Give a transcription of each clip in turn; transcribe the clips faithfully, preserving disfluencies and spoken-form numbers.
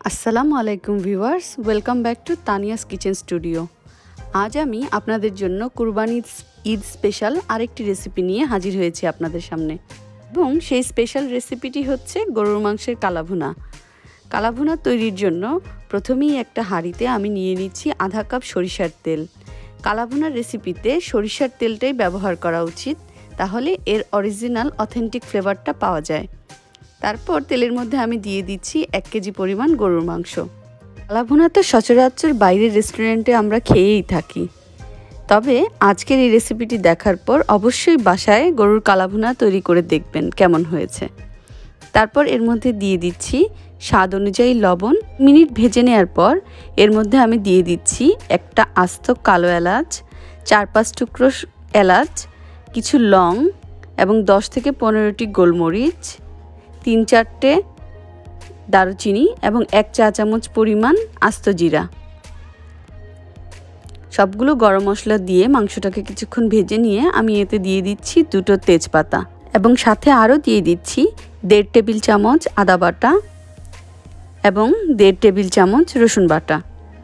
আসসালামু আলাইকুম viewers, welcome back to Tania's kitchen studio. আজ আমি আপনাদের জন্য কুরবানি ঈদ স্পেশাল আরেকটি রেসিপি নিয়ে হাজির হয়েছি আপনাদের সামনে, এবং সেই স্পেশাল রেসিপিটি হচ্ছে গরুর মাংসের কালাভুনা। কালাভুনা তৈরির জন্য প্রথমেই একটা হাঁড়িতে আমি নিয়ে নিচ্ছি আধা কাপ সরিষার তেল। কালাভুনার রেসিপিতে সরিষার তেলটাই ব্যবহার করা উচিত, তাহলে এর অরিজিনাল অথেন্টিক ফ্লেভারটা পাওয়া যায়। তারপর তেলের মধ্যে আমি দিয়ে দিচ্ছি এক কেজি পরিমাণ গরুর মাংস। কালাভুনা তো সচরাচর বাইরের রেস্টুরেন্টে আমরা খেয়েই থাকি, তবে আজকের এই রেসিপিটি দেখার পর অবশ্যই বাসায় গরুর কালাভুনা তৈরি করে দেখবেন কেমন হয়েছে। তারপর এর মধ্যে দিয়ে দিচ্ছি স্বাদ অনুযায়ী লবণ। মিনিট ভেজে নেওয়ার পর এর মধ্যে আমি দিয়ে দিচ্ছি একটা আস্ত কালো এলাচ, চার পাঁচ টুকরো এলাচ, কিছু লং এবং দশ থেকে পনেরোটি গোলমরিচ, তিন চারটে দারুচিনি এবং এক চা চামচ পরিমাণ আস্ত জিরা। সবগুলো গরম মশলা দিয়ে মাংসটাকে কিছুক্ষণ ভেজে নিয়ে আমি এতে দিয়ে দিচ্ছি দুটো তেজপাতা এবং সাথে আরও দিয়ে দিচ্ছি দেড় টেবিল চামচ আদা বাটা এবং দেড় টেবিল চামচ রসুন বাটা।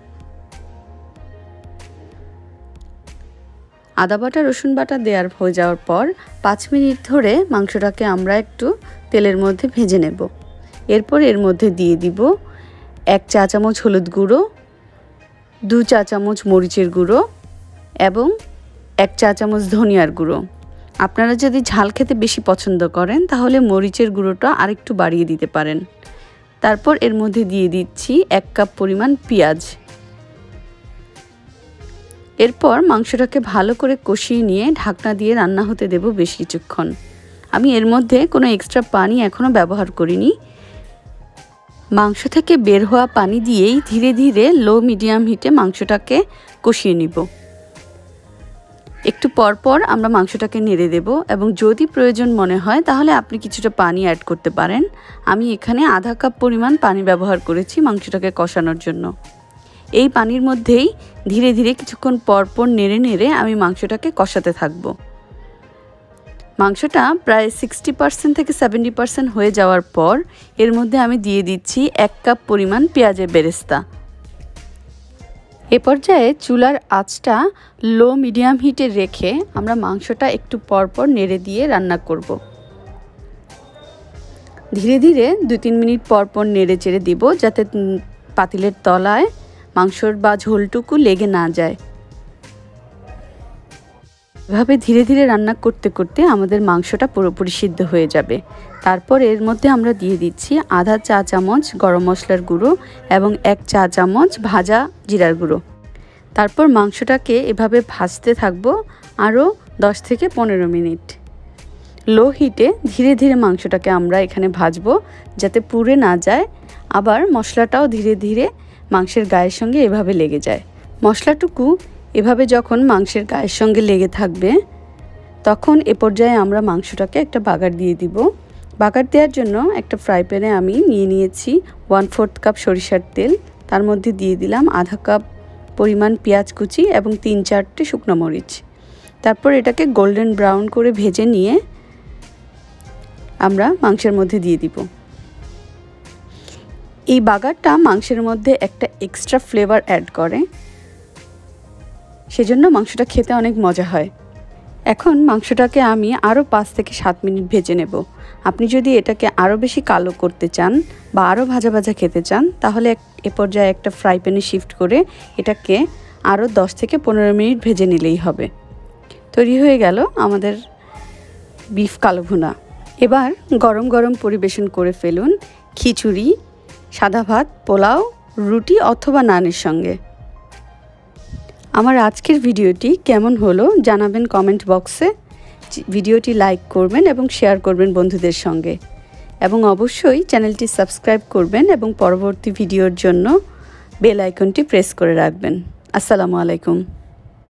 আদা বাটা রসুন বাটা দেওয়ার হয়ে যাওয়ার পর পাঁচ মিনিট ধরে মাংসটাকে আমরা একটু তেলের মধ্যে ভেজে নেব। এরপর এর মধ্যে দিয়ে দিব এক চা চামচ হলুদ গুঁড়ো, দু চা চামচ মরিচের গুঁড়ো এবং এক চা চামচ ধনিয়ার গুঁড়ো। আপনারা যদি ঝাল খেতে বেশি পছন্দ করেন তাহলে মরিচের গুঁড়োটা আরেকটু বাড়িয়ে দিতে পারেন। তারপর এর মধ্যে দিয়ে দিচ্ছি এক কাপ পরিমাণ পেঁয়াজ। এরপর মাংসটাকে ভালো করে কষিয়ে নিয়ে ঢাকনা দিয়ে রান্না হতে দেব বেশ কিছুক্ষণ। আমি এর মধ্যে কোনো এক্সট্রা পানি এখনও ব্যবহার করিনি। মাংস থেকে বের হওয়া পানি দিয়েই ধীরে ধীরে লো মিডিয়াম হিটে মাংসটাকে কষিয়ে নিব। একটু পর পর আমরা মাংসটাকে নেড়ে দেব এবং যদি প্রয়োজন মনে হয় তাহলে আপনি কিছুটা পানি অ্যাড করতে পারেন। আমি এখানে আধা কাপ পরিমাণ পানি ব্যবহার করেছি মাংসটাকে কষানোর জন্য। এই পানির মধ্যেই ধীরে ধীরে কিছুক্ষণ পর পর নেড়ে নেড়ে আমি মাংসটাকে কষাতে থাকব। মাংসটা প্রায় সিক্সটি পার্সেন্ট থেকে সেভেন্টি পার্সেন্ট হয়ে যাওয়ার পর এর মধ্যে আমি দিয়ে দিচ্ছি এক কাপ পরিমাণ পেঁয়াজের বেরেস্তা। এ পর্যায়ে চুলার আঁচটা লো মিডিয়াম হিটে রেখে আমরা মাংসটা একটু পর পর নেড়ে দিয়ে রান্না করব। ধীরে ধীরে দু তিন মিনিট পর পর নেড়ে চেড়ে দিব, যাতে পাতিলের তলায় মাংসর বা ঝোলটুকু লেগে না যায়। এভাবে ধীরে ধীরে রান্না করতে করতে আমাদের মাংসটা পুরোপুরি সিদ্ধ হয়ে যাবে। তারপর এর মধ্যে আমরা দিয়ে দিচ্ছি আধা চা চামচ গরম মশলার গুঁড়ো এবং এক চা চামচ ভাজা জিরার গুঁড়ো। তারপর মাংসটাকে এভাবে ভাজতে থাকবো আরও দশ থেকে পনেরো মিনিট। লো হিটে ধীরে ধীরে মাংসটাকে আমরা এখানে ভাজবো, যাতে পুড়ে না যায়, আবার মশলাটাও ধীরে ধীরে মাংসের গায়ের সঙ্গে এভাবে লেগে যায়। মশলাটুকু এভাবে যখন মাংসের গায়ের সঙ্গে লেগে থাকবে তখন এ পর্যায়ে আমরা মাংসটাকে একটা বাগার দিয়ে দিব। বাগার দেওয়ার জন্য একটা ফ্রাই প্যানে আমি নিয়ে নিয়েছি ওয়ান ফোর্থ কাপ সরিষার তেল। তার মধ্যে দিয়ে দিলাম আধা কাপ পরিমাণ পেঁয়াজ কুচি এবং তিন চারটে শুকনো মরিচ। তারপর এটাকে গোল্ডেন ব্রাউন করে ভেজে নিয়ে আমরা মাংসের মধ্যে দিয়ে দিব। এই বাগারটা মাংসের মধ্যে একটা এক্সট্রা ফ্লেভার অ্যাড করে, সেজন্য মাংসটা খেতে অনেক মজা হয়। এখন মাংসটাকে আমি আরও পাঁচ থেকে সাত মিনিট ভেজে নেব। আপনি যদি এটাকে আরও বেশি কালো করতে চান বা আরও ভাজা ভাজা খেতে চান তাহলে এ পর্যায়ে একটা ফ্রাই প্যানে শিফট করে এটাকে আরও দশ থেকে পনেরো মিনিট ভেজে নিলেই হবে। তৈরি হয়ে গেল আমাদের বিফ কালাভুনা। এবার গরম গরম পরিবেশন করে ফেলুন খিচুড়ি, সাদা ভাত, পোলাও, রুটি অথবা নানের সঙ্গে। আমার আজকের ভিডিওটি কেমন হলো জানাবেন কমেন্ট বক্সে। ভিডিওটি লাইক করবেন এবং শেয়ার করবেন বন্ধুদের সঙ্গে, এবং অবশ্যই চ্যানেলটি সাবস্ক্রাইব করবেন এবং পরবর্তী ভিডিওর জন্য বেল আইকনটি প্রেস করে রাখবেন। আসসালামু আলাইকুম।